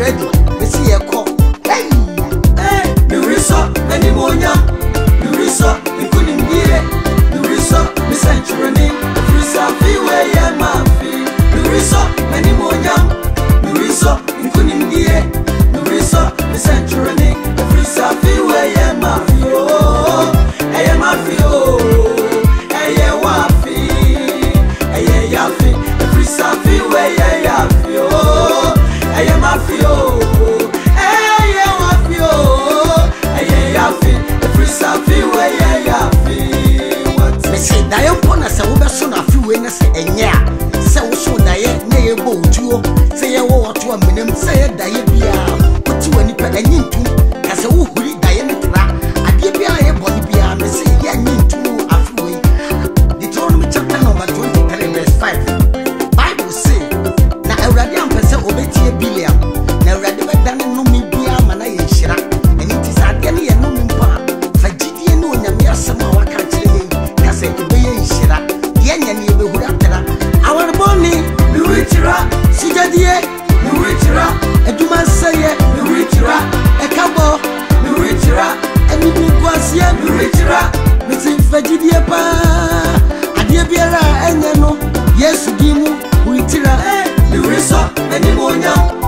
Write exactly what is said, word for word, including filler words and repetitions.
ready. We see a call. Hey, hey, the resort, many more young. The resort, we couldn't get it. The resort, the century, the free selfie way, yeah, my fee. The resort, many more young. The resort, we couldn't get it. The resort, the century, the free selfie way, yeah, my fee. Oh, hey, my fee. Oh, hey, yeah, my fee. Hey, yeah, fee. The free selfie way, yeah, yeah, fee. Oh, hey, my fee. Oh, hey, yeah, my fee. Oh, hey, yeah, fee. The free selfie way, yeah, yeah, fee. What? me say Diane Pona say we be so na fi we na say enya. Say we so Diane na ye bo otuo. Say ye wo oto aminem say ye Diane bia. Oti wani pe enyi ntu. Ka say wo huri Diane tra. Ade bia ye boni bia me say ye enyi ntu afi we. Deuteronomy chapter number twenty-three verse five. Bible say na Awurade am pese obetie Biliam. Na Awurade be dan no mi bia ma na ye hira. Eni ti sa ade ne ye no mi mpa. Fa gidie no onyame asem a waka kire ye. Ka say ebe ye hira. Ye nya ne be hura tra. Our boni The Richra, sijadie the Richra, eduma seye the Richra, ekabo the Richra, eni bu kwasie the Richra. meti fagidie pa ade biara enye no Yesu di mu witira The resort, many more young.